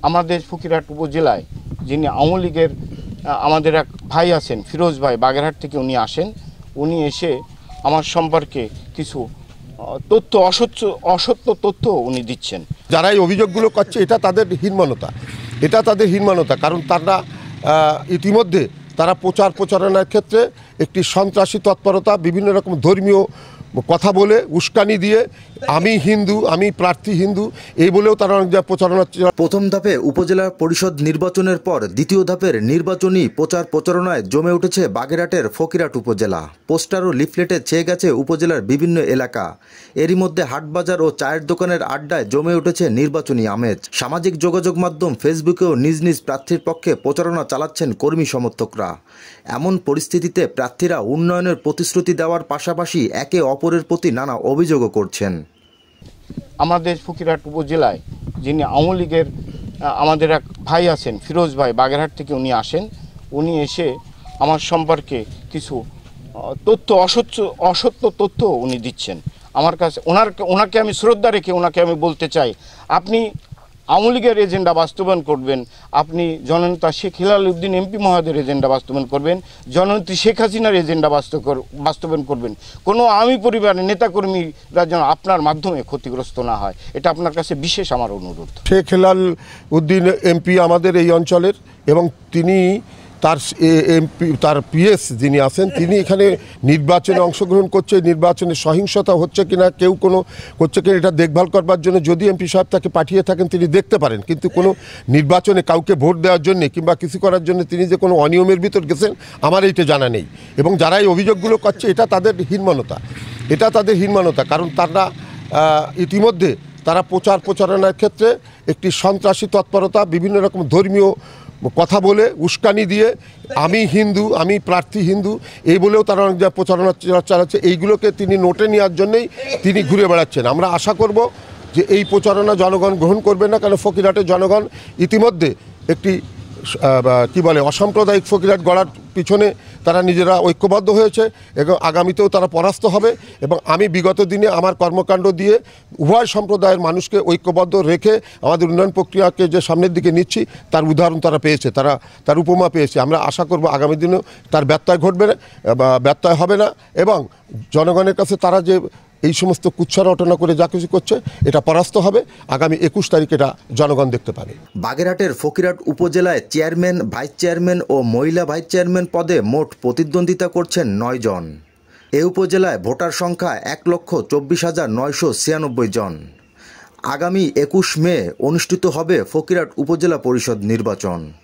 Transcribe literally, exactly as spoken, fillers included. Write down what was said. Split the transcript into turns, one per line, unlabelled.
আমাদের ফকিরহাট উপজেলায় যিনি আওয়ামী লীগের আমাদের এক ভাই আছেন ফিরোজ ভাই, বাগেরহাট থেকে উনি আসেন। উনি এসে আমার সম্পর্কে কিছু তথ্য অসত্য অসত্য তথ্য উনি দিচ্ছেন।
যারা এই অভিযোগগুলো করছে এটা তাদের হীনমানতা, এটা তাদের হীনমানতা কারণ তারা ইতিমধ্যে তারা প্রচার প্রচারণার ক্ষেত্রে একটি সন্ত্রাসী তৎপরতা, বিভিন্ন রকম ধর্মীয় কথা বলে উস্কানি দিয়ে আমি হিন্দু, আমি প্রার্থী হিন্দু এই বলেও তারা অনেক প্রচারণা।
প্রথম ধাপে উপজেলা পরিষদ নির্বাচনের পর দ্বিতীয় ধাপের নির্বাচনী প্রচার প্রচারণায় জমে উঠেছে বাগেরহাটের ফকিরহাট উপজেলা। পোস্টার ও লিফলেটে ছেয়ে গেছে উপজেলার বিভিন্ন এলাকা। এরই মধ্যে হাটবাজার ও চায়ের দোকানের আড্ডায় জমে উঠেছে নির্বাচনী আমেজ। সামাজিক যোগাযোগ মাধ্যম ফেসবুকেও নিজ নিজ প্রার্থীর পক্ষে প্রচারণা চালাচ্ছেন কর্মী সমর্থকরা। এমন পরিস্থিতিতে প্রার্থীরা উন্নয়নের প্রতিশ্রুতি দেওয়ার পাশাপাশি একে অপরের প্রতি নানা অভিযোগও করছেন।
আমাদের ফকিরহাট উপজেলায় যিনি আওয়ামী লীগের আমাদের এক ভাই আছেন ফিরোজ ভাই, বাগেরহাট থেকে উনি আসেন। উনি এসে আমার সম্পর্কে কিছু তথ্য অসত্য অসত্য তথ্য উনি দিচ্ছেন আমার কাছে। ওনার ওনাকে আমি শ্রদ্ধা রেখে ওনাকে আমি বলতে চাই, আপনি আওয়ামী লীগের এজেন্ডা বাস্তবায়ন করবেন, আপনি জননেতা শেখ হেলাল উদ্দিন এমপি মহোদয়ের এজেন্ডা বাস্তবায়ন করবেন, জননেত্রী শেখ হাসিনার এজেন্ডা বাস্তবায়ন করবেন। কোনো আওয়ামী পরিবারের নেতাকর্মীরা যেন আপনার মাধ্যমে ক্ষতিগ্রস্ত না হয়, এটা আপনার কাছে বিশেষ আমার অনুরোধ।
শেখ হেলাল উদ্দিন এমপি আমাদের এই অঞ্চলের, এবং তিনি তার এমপি তার পিএস যিনি আছেন তিনি এখানে নির্বাচনে অংশগ্রহণ করছে। নির্বাচনে সহিংসতা হচ্ছে কিনা, কেউ কোনো করছে কিনা এটা দেখভাল করবার জন্য যদি এমপি সাহেব তাকে পাঠিয়ে থাকেন তিনি দেখতে পারেন, কিন্তু কোনো নির্বাচনে কাউকে ভোট দেওয়ার জন্য কিংবা কিছু করার জন্য তিনি যে কোনো অনিয়মের ভিতর গেছেন আমার এইটা জানা নেই। এবং যারা এই অভিযোগগুলো করছে এটা তাদের হীনমানতা, এটা তাদের হীনমানতা কারণ তারা ইতিমধ্যে তারা প্রচার প্রচারণার ক্ষেত্রে একটি সন্ত্রাসী তৎপরতা, বিভিন্ন রকম ধর্মীয় কথা বলে উস্কানি দিয়ে আমি হিন্দু, আমি প্রার্থী হিন্দু এই বলেও তারা অনেক প্রচারণা চালাচ্ছে। এইগুলোকে তিনি নোটে নেওয়ার জন্যই তিনি ঘুরে বেড়াচ্ছেন। আমরা আশা করব যে এই প্রচারণা জনগণ গ্রহণ করবে না, কারণ ফকিরহাটের জনগণ ইতিমধ্যে একটি কি বলে অসাম্প্রদায়িক ফকিরহাট গড়ার পিছনে তারা নিজেরা ঐক্যবদ্ধ হয়েছে এবং আগামীতেও তারা পরাস্ত হবে। এবং আমি বিগত দিনে আমার কর্মকাণ্ড দিয়ে উভয় সম্প্রদায়ের মানুষকে ঐক্যবদ্ধ রেখে আমাদের উন্নয়ন প্রক্রিয়াকে যে সামনের দিকে নিচ্ছি তার উদাহরণ তারা পেয়েছে, তারা তার উপমা পেয়েছে। আমরা আশা করব আগামী দিনেও তার ব্যত্যয় ঘটবে না বা ব্যত্যয় হবে না, এবং জনগণের কাছে তারা যে এই সমস্ত কুচ্ছা রটনা করে যা কিছু করছে এটা পরাস্ত হবে। আগামী একুশ তারিখ এটা জনগণ দেখতে পাবে।
বাগেরহাটের ফকিরহাট উপজেলায় চেয়ারম্যান, ভাইস চেয়ারম্যান ও মহিলা ভাইস চেয়ারম্যান পদে মোট প্রতিদ্বন্দ্বিতা করছেন নয় জন। এ উপজেলায় ভোটার সংখ্যা এক লক্ষ চব্বিশ হাজার নয়শো ছিয়ানব্বই জন। আগামী একুশ মে অনুষ্ঠিত হবে ফকিরহাট উপজেলা পরিষদ নির্বাচন।